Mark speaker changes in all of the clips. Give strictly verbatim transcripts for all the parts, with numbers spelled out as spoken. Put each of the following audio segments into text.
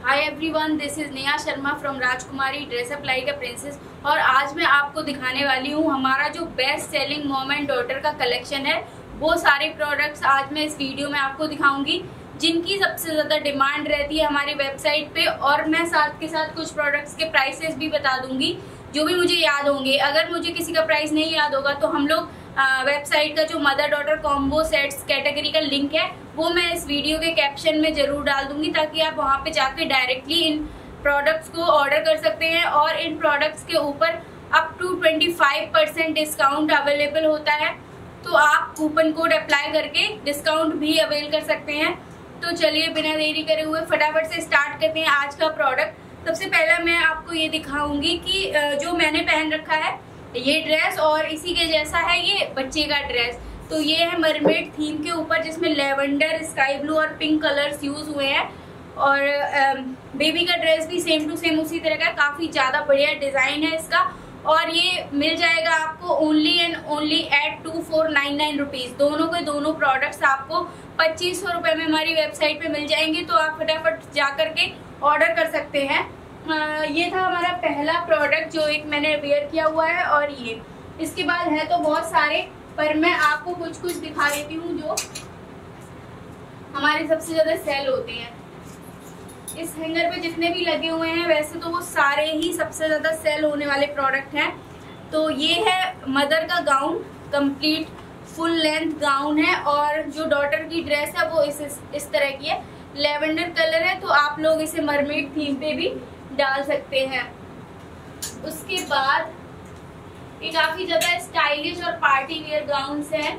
Speaker 1: Hi everyone, this is Neha Sharma from Rajkumari dress up like a princess. और आज मैं आपको दिखाने वाली हूँ हमारा जो best selling mom and daughter का कलेक्शन है। वो सारे प्रोडक्ट्स आज मैं इस वीडियो में आपको दिखाऊंगी जिनकी सबसे ज्यादा डिमांड रहती है हमारी वेबसाइट पे। और मैं साथ के साथ कुछ प्रोडक्ट्स के प्राइसेस भी बता दूंगी जो भी मुझे याद होंगे। अगर मुझे किसी का प्राइस नहीं याद होगा तो हम लोग वेबसाइट का जो mother daughter combo sets category का लिंक है वो मैं इस वीडियो के कैप्शन में जरूर डाल दूंगी, ताकि आप वहां पे जाके डायरेक्टली इन प्रोडक्ट्स को ऑर्डर कर सकते हैं। और इन प्रोडक्ट्स के ऊपर अप टू पच्चीस परसेंट डिस्काउंट अवेलेबल होता है, तो आप कूपन कोड अप्लाई करके डिस्काउंट भी अवेल कर सकते हैं। तो चलिए बिना देरी करे हुए फटाफट से स्टार्ट करते हैं आज का प्रोडक्ट। सबसे पहला मैं आपको ये दिखाऊंगी कि जो मैंने पहन रखा है ये ड्रेस, और इसी के जैसा है ये बच्चे का ड्रेस। तो ये है मरमेड थीम के ऊपर, जिसमें लेवेंडर, स्काई ब्लू और पिंक कलर्स यूज हुए हैं। और बेबी का ड्रेस भी सेम टू सेम उसी तरह का, काफी ज्यादा बढ़िया डिजाइन है इसका। और ये मिल जाएगा आपको only and only at two four nine nine rupees. दोनों के दोनों प्रोडक्ट्स आपको पच्चीस सौ रुपए में हमारी वेबसाइट पे मिल जाएंगे, तो आप फटाफट जा करके ऑर्डर कर सकते हैं। आ, ये था हमारा पहला प्रोडक्ट जो एक मैंने वेयर किया हुआ है। और ये इसके बाद है तो बहुत सारे, पर मैं आपको कुछ कुछ दिखा देती हूँ जो हमारे सबसे ज्यादा सेल होते हैं। इस हैंगर पे जितने भी लगे हुए हैं वैसे तो वो सारे ही सबसे ज्यादा सेल होने वाले प्रोडक्ट हैं। तो ये है मदर का gown, complete full length gown है। और जो डॉटर की ड्रेस है वो इस इस तरह की है, लेवेंडर कलर है, तो आप लोग इसे मरमेड थीम पे भी डाल सकते हैं। उसके बाद ये काफी ज्यादा स्टाइलिश और पार्टी वेयर गाउन्स हैं।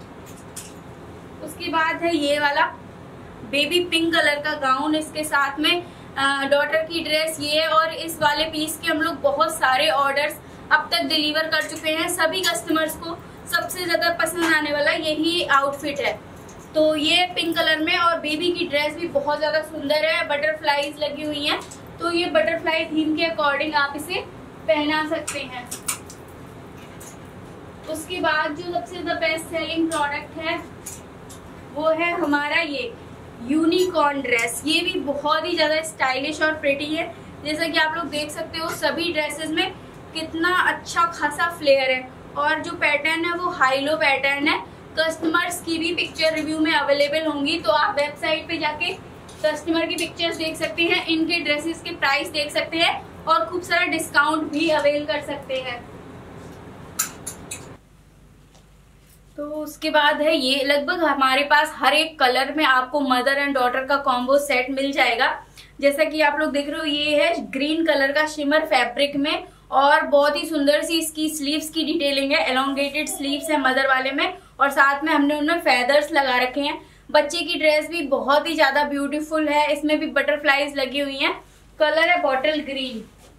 Speaker 1: उसके बाद है ये वाला बेबी पिंक कलर का गाउन, इसके साथ में डॉटर की ड्रेस ये है। और इस वाले पीस के हम लोग बहुत सारे ऑर्डर्स अब तक डिलीवर कर चुके हैं। सभी कस्टमर्स को सबसे ज्यादा पसंद आने वाला यही आउटफिट है। तो ये पिंक कलर में, और बेबी की ड्रेस भी बहुत ज्यादा सुंदर है, बटरफ्लाईज लगी हुई हैं। तो ये बटरफ्लाई थीम के अकॉर्डिंग आप इसे पहना सकते हैं। उसके बाद जो सबसे ज्यादा बेस्ट सेलिंग प्रोडक्ट है वो है हमारा ये यूनिकॉर्न ड्रेस। ये भी बहुत ही ज्यादा स्टाइलिश और प्रिटी है। जैसा कि आप लोग देख सकते हो सभी ड्रेसेस में कितना अच्छा खासा फ्लेयर है। और जो पैटर्न है वो हाई लो पैटर्न है। कस्टमर्स की भी पिक्चर रिव्यू में अवेलेबल होंगी, तो आप वेबसाइट पे जाके कस्टमर की पिक्चर्स देख सकते हैं, इनके ड्रेसेस के प्राइस देख सकते हैं और खूब सारा डिस्काउंट भी अवेल कर सकते हैं। तो उसके बाद है ये, लगभग हमारे पास हर एक कलर में आपको मदर एंड डॉटर का कॉम्बो सेट मिल जाएगा। जैसा कि आप लोग देख रहे हो ये है ग्रीन कलर का शिमर फैब्रिक में, और बहुत ही सुंदर सी इसकी स्लीव्स की डिटेलिंग है। एलोंगेटेड स्लीव्स है मदर वाले में, और साथ में हमने उनमें फेदर्स लगा रखे हैं। बच्चे की ड्रेस भी बहुत ही ज्यादा ब्यूटीफुल है, इसमें भी बटरफ्लाईज लगी हुई हैं। कलर है बॉटल ग्रीन।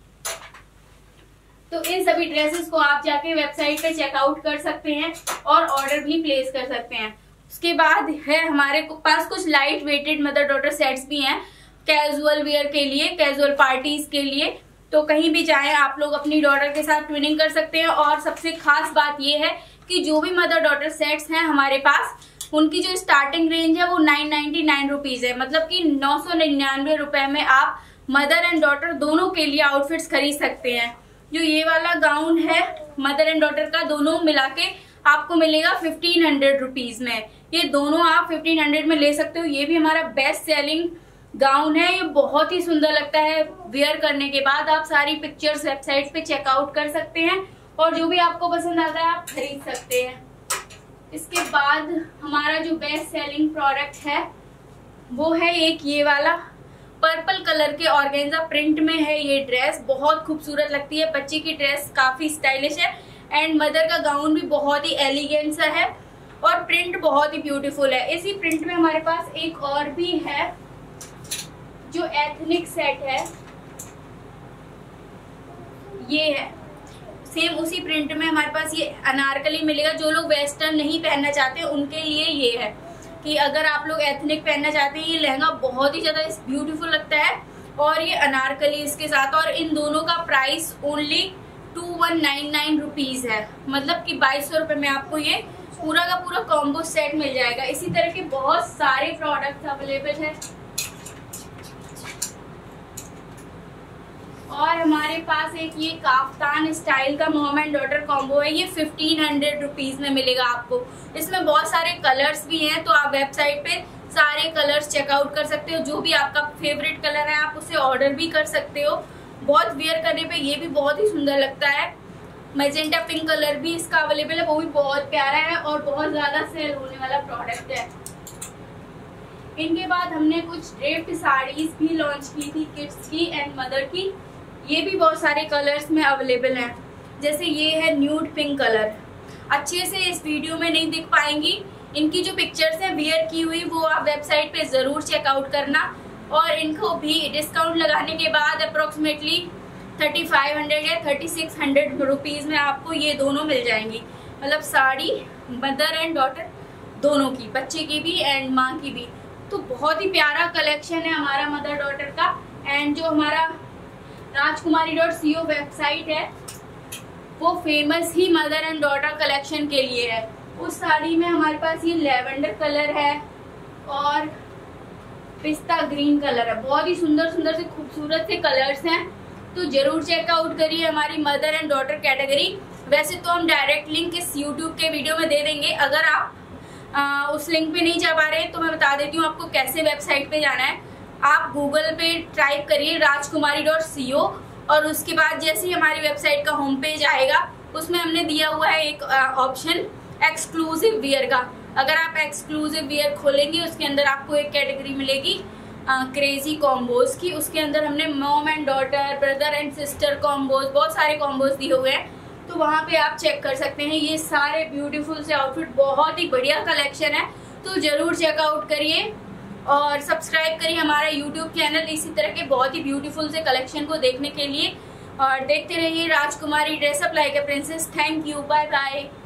Speaker 1: तो इन सभी ड्रेसेस को आप जाके वेबसाइट पे चेकआउट कर सकते हैं और ऑर्डर भी प्लेस कर सकते हैं। उसके बाद है हमारे पास कुछ light weighted mother daughter sets भी हैं, कैजुअल वेयर के लिए, कैजुअल पार्टीज के लिए। तो कहीं भी जाएं आप लोग अपनी डॉटर के साथ ट्विनिंग कर सकते हैं। और सबसे खास बात ये है कि जो भी मदर डॉटर सेट्स हैं हमारे पास, उनकी जो स्टार्टिंग रेंज है वो नाइन नाइनटी नाइन रुपीज है। मतलब कि नौ सौ निन्यानवे रुपए में आप मदर एंड डॉटर दोनों के लिए आउटफिट्स खरीद सकते हैं। जो ये वाला गाउन है मदर एंड डॉटर का, दोनों मिला के आपको मिलेगा फिफ्टीन हंड्रेड रुपीज में। ये दोनों आप फिफ्टीन हंड्रेड में ले सकते हो। ये भी हमारा बेस्ट सेलिंग गाउन है। ये बहुत ही सुंदर लगता है वेयर करने के बाद। आप सारी पिक्चर्स वेबसाइट पे चेकआउट कर सकते हैं और जो भी आपको पसंद आता है आप खरीद सकते हैं। इसके बाद हमारा जो बेस्ट सेलिंग प्रोडक्ट है वो है एक ये वाला पर्पल कलर के ऑर्गेन्जा प्रिंट में है। ये ड्रेस बहुत खूबसूरत लगती है। बच्चे की ड्रेस काफी स्टाइलिश है, एंड मदर का गाउन भी बहुत ही एलिगेंट सा है, और प्रिंट बहुत ही ब्यूटीफुल है। इसी प्रिंट में हमारे पास एक और भी है जो एथनिक सेट है, ये है सेम उसी प्रिंट में हमारे पास ये अनारकली मिलेगा। जो लोग वेस्टर्न नहीं पहनना चाहते उनके लिए ये है कि अगर आप लोग एथनिक पहनना चाहते हैं, ये लहंगा बहुत ही ज्यादा ब्यूटीफुल लगता है। और ये अनारकली इसके साथ, और इन दोनों का price only two one nine nine rupees है। मतलब कि बाईस सौ रुपए में आपको ये पूरा का पूरा कॉम्बो सेट मिल जाएगा। इसी तरह के बहुत सारे प्रोडक्ट्स अवेलेबल है। हमारे पास एक ये काफ्तान स्टाइल का मॉम एंड डॉटर कॉम्बो है। ये फिफ्टीन हंड्रेड रुपीज में मिलेगा आपको। इसमें बहुत सारे कलर्स भी हैं, तो आप वेबसाइट पे सारे कलर्स चेकआउट कर सकते हो। जो भी आपका फेवरेट कलर है आप उसे ऑर्डर भी कर सकते हो। बहुत वियर करने पे ये भी बहुत ही सुंदर लगता है। मैजेंटा पिंक कलर भी इसका अवेलेबल है, वो भी बहुत प्यारा है और बहुत ज्यादा सेल होने वाला प्रोडक्ट है। इनके बाद हमने कुछ ड्रेप्ड साड़ीज भी लॉन्च की थी, किड्स की एंड मदर की। ये भी बहुत सारे कलर्स में अवेलेबल हैं। जैसे ये है न्यूड पिंक कलर, अच्छे से इस वीडियो में नहीं दिख पाएंगी। इनकी जो पिक्चर्स हैं वियर की हुई वो आप वेबसाइट पे जरूर चेकआउट करना। और इनको भी डिस्काउंट लगाने के बाद अप्रोक्सीमेटली थर्टी फाइव हंड्रेड या थर्टी सिक्स हंड्रेड रुपीज में आपको ये दोनों मिल जाएंगी। मतलब साड़ी मदर एंड डॉटर दोनों की, बच्चे की भी एंड माँ की भी। तो बहुत ही प्यारा कलेक्शन है हमारा मदर डॉटर का। एंड जो हमारा राजकुमारी डॉट सी ओ वेबसाइट है वो फेमस ही मदर एंड डॉटर कलेक्शन के लिए है। उस साड़ी में हमारे पास ये लेवेंडर कलर है और पिस्ता ग्रीन कलर है। बहुत ही सुंदर सुंदर से खूबसूरत से कलर्स हैं, तो जरूर चेकआउट करिए हमारी मदर एंड डॉटर कैटेगरी। वैसे तो हम डायरेक्ट लिंक इस यूट्यूब के वीडियो में दे देंगे। अगर आप आ, उस लिंक पे नहीं जा पा रहे तो मैं बता देती हूँ आपको कैसे वेबसाइट पे जाना है। आप गूगल पे टाइप करिए राजकुमारी डॉट सी ओ और उसके बाद जैसे ही हमारी वेबसाइट का होम पेज आएगा उसमें हमने दिया हुआ है एक ऑप्शन एक्सक्लूसिव वियर का। अगर आप एक्सक्लूसिव वियर खोलेंगे उसके अंदर आपको एक कैटेगरी मिलेगी क्रेजी कॉम्बोज की। उसके अंदर हमने mom and daughter, brother and sister combos, बहुत सारे कॉम्बोज दिए हुए हैं, तो वहाँ पे आप चेक कर सकते हैं। ये सारे ब्यूटीफुल से आउटफिट, बहुत ही बढ़िया कलेक्शन है, तो जरूर चेकआउट करिए और सब्सक्राइब करिए हमारा यूट्यूब चैनल इसी तरह के बहुत ही ब्यूटीफुल से कलेक्शन को देखने के लिए। और देखते रहिए Rajkumari dress up like a princess. Thank you, bye bye.